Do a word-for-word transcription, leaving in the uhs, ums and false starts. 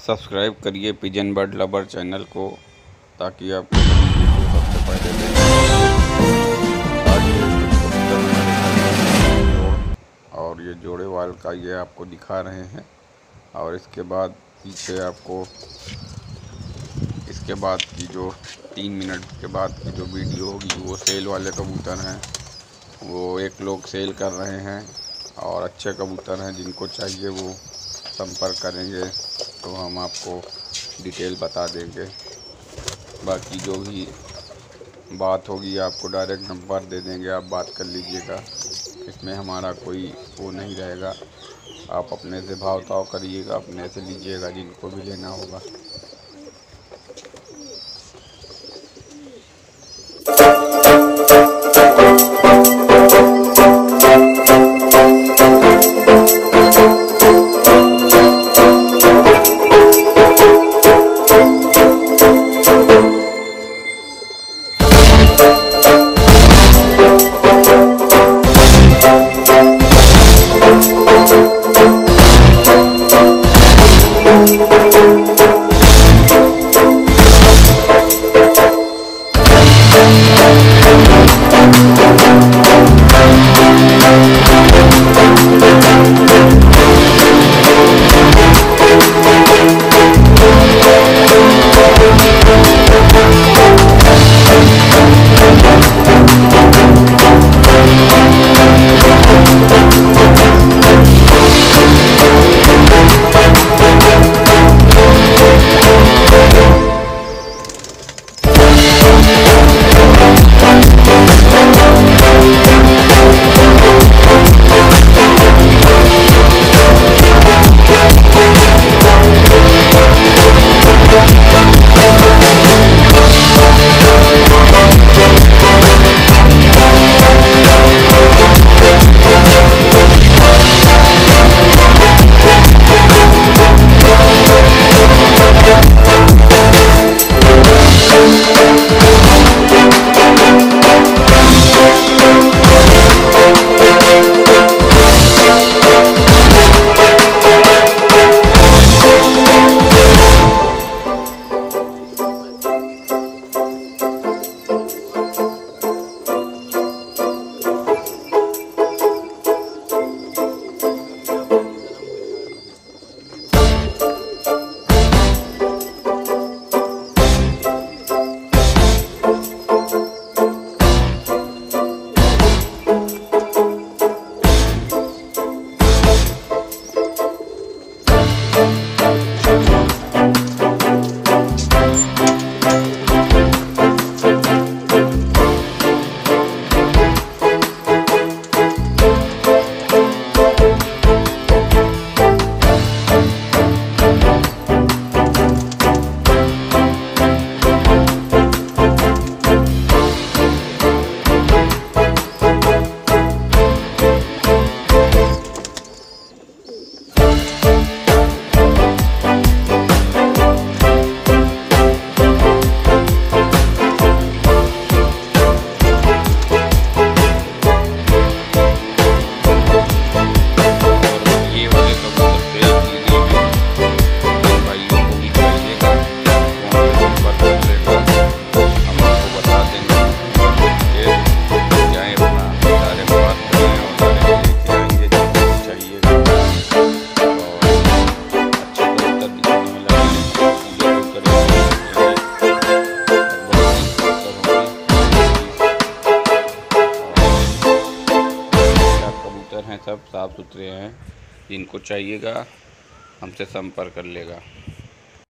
Subscribe करिए pigeon bird lover channel को, ताकि आपको वीडियो सबसे पहले देखें। और ये जोड़े वाल का ये आपको दिखा रहे हैं। और इसके बाद पीछे आपको इसके बाद की जो तीन मिनट के बाद की जो वीडियो होगी वो सेल वाले कबूतर हैं। वो एक लोग सेल कर रहे हैं और अच्छे कबूतर हैं, जिनको चाहिए वो संपर्क करेंगे तो हम आपको डिटेल बता देंगे। बाकी जो भी बात होगी आपको डायरेक्ट नंबर दे देंगे, आप बात कर लीजिएगा। इसमें हमारा कोई वो नहीं रहेगा, आप अपने से भाव ताव करिएगा, अपने से लीजिएगा जिनको भी लेना होगा। हैं सब साफ़ सुथरे हैं, जिनको चाहिएगा हमसे संपर्क कर लेगा।